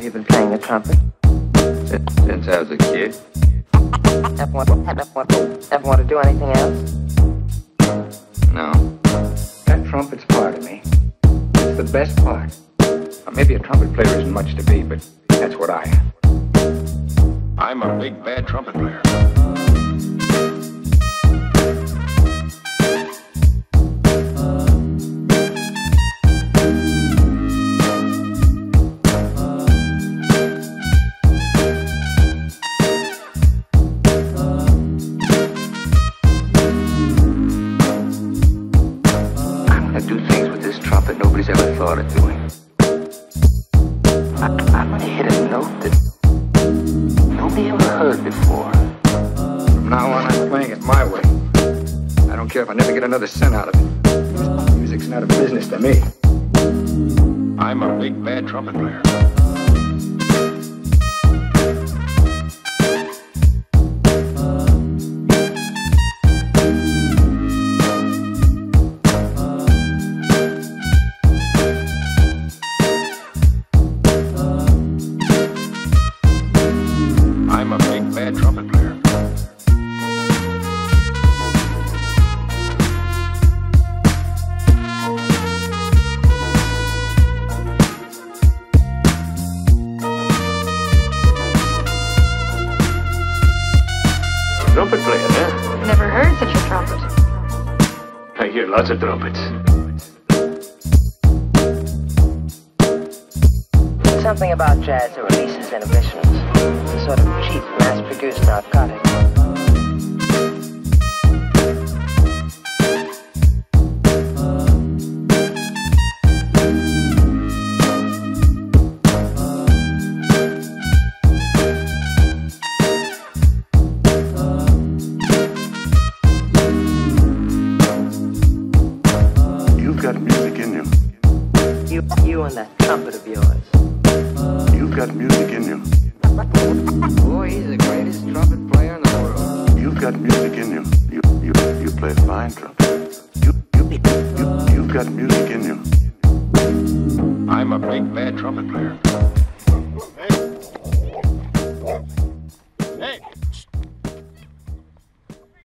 you been playing the trumpet? Since I was a kid. Ever want to do anything else? No. That trumpet's part of me. It's the best part. Now, maybe a trumpet player isn't much to be, but that's what I am. I'm a big bad trumpet player. Do things with this trumpet nobody's ever thought of doing. I'm gonna hit a note that nobody ever heard before. From now on, I'm playing it my way. I don't care if I never get another cent out of it. Music's not a business to me. I'm a big bad trumpet player. I'm a big bad trumpet player. Trumpet player, huh? Never heard such a trumpet. I hear lots of trumpets. Something about jazz that releases inhibitions. It's a sort of cheap, mass-produced narcotic. You've got music in you. You and that trumpet of yours. You've got music in you. Boy, he's the greatest trumpet player in the world. You've got music in you. You play fine trumpet. You've got music in you. I'm a big bad trumpet player.